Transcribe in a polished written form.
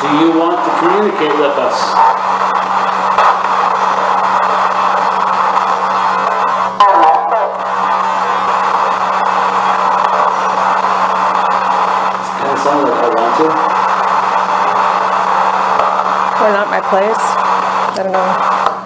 Do you want to communicate with us? It kind of sounds like I want to. Or not my place. I don't know.